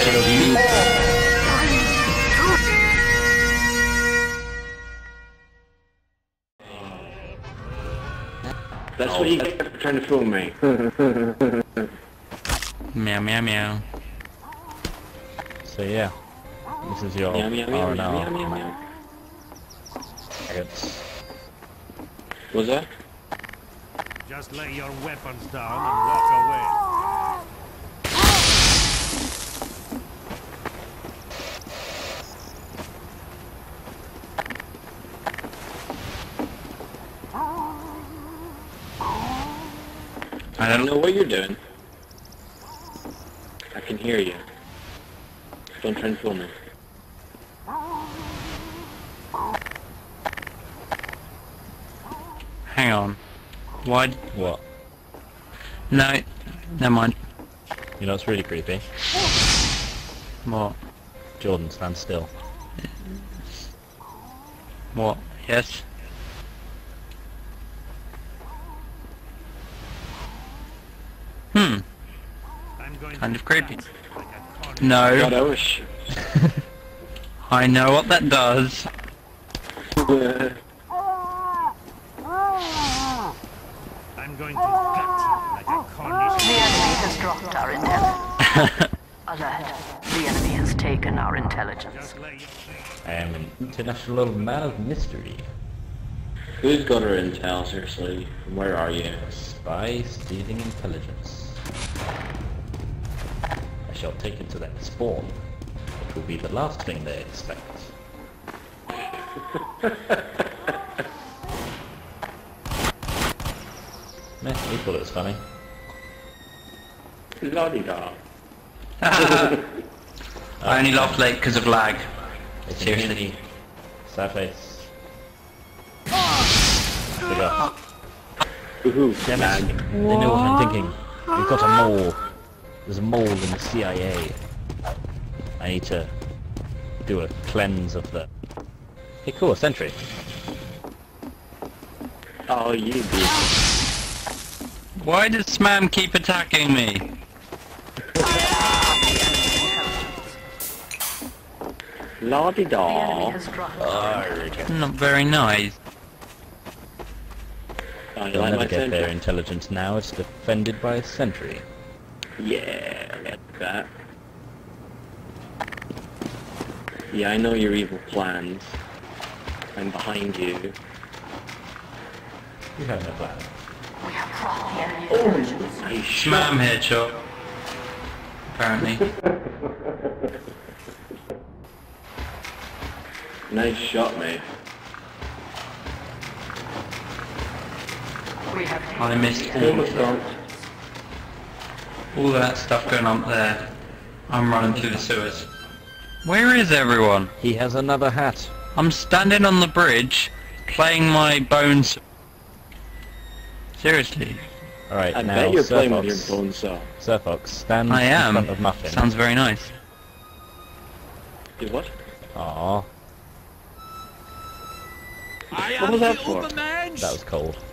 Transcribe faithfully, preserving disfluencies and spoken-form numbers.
unfortunately. That's what you get for trying to fool me. Meow meow meow. So yeah, this is your Meow, meow, meow, R and meow, R. meow, meow, meow. It's Was that? Just lay your weapons down and walk away. I I don't don't know what you're doing. I can hear you. Don't try and fool me. Hang on. Why? what? No, never mind. You know, it's really creepy. What? Jordan, stand still. What? Yes? Hmm. I'm going Kind to of creepy. cut like a corn- No. God, I wish. I know what that does. I'm going to gut you like a Cornish. The enemy has dropped our intelligence. Alert. The enemy has taken our intelligence. Just lay your I am an international man of mystery. Who's got our intel, seriously? Where are you? Spy stealing intelligence. I shall take it to that spawn. It will be the last thing they expect. Meh, he thought it was funny. La-di-da. I only laughed late because of lag. It's Seriously. Sad face. Good up. Woohoo, Damn lag. it. They know what I'm thinking. We've got a mole. There's a mole in the C I A. I need to do a cleanse of the... Hey, cool, a sentry. Oh, you do. Why does Smam keep attacking me? The enemy La-di-da. has dropped our intelligence. Not very nice. Oh, you They'll like never my get their sentry? intelligence now. It's defended by a sentry. Yeah, like that. Yeah, I know your evil plans. I'm behind you. You have no plan. We have dropped the enemy intelligence. Nice shot. Smam headshot. Apparently. Nice shot, mate. We have I missed all Almost of done. all that stuff going on there. I'm running through the sewers. Where is everyone? He has another hat. I'm standing on the bridge, playing my bones. Seriously. Alright, I now bet you're Sir playing Fox, with your bone saw. Sir Fox, stand I in am. front of Muffin. Sounds very nice. Do what? Aww, I What was that for? that was cold.